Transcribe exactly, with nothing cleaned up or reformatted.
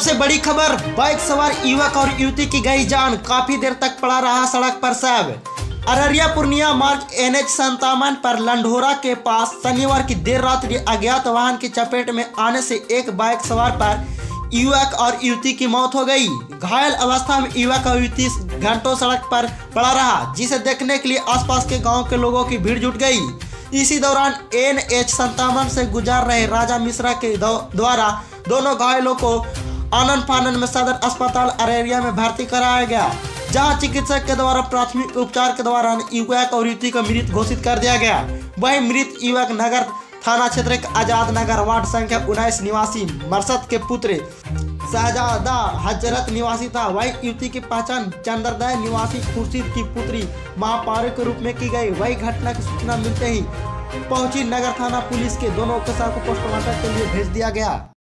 सबसे बड़ी खबर, बाइक सवार युवक और युवती की गई जान, काफी देर तक पड़ा रहा सड़क पर शव। अररिया पूर्णिया मार्ग एन एच संतावन पर लंढोरा के पास शनिवार की देर रात्रि अज्ञात वाहन की चपेट में आने से एक बाइक सवार पर युवक और युवती की मौत हो गई। घायल अवस्था में युवक और युवती घंटों सड़क पर पड़ा रहा, जिसे देखने के लिए आसपास के गांव के लोगों की भीड़ जुट गई। इसी दौरान एन एच संतावन से गुजर रहे राजा मिश्रा के द्वारा दोनों घायलों को आनन फानन में सदर अस्पताल अररिया में भर्ती कराया गया, जहां चिकित्सक के द्वारा प्राथमिक उपचार के दौरान युवक और युवती को मृत घोषित कर दिया गया। वही मृत युवक नगर थाना क्षेत्र के आजाद नगर वार्ड संख्या उन्नीस निवासी मरसद के पुत्र शहजादा हजरत निवासी था। वही युवती की पहचान चंद्रदय निवासी खुर्शीद की पुत्री महापारी के रूप में की गई। वही घटना की सूचना मिलते ही पहुंची नगर थाना पुलिस के दोनों के साथ पोस्टमार्टम के लिए भेज दिया गया।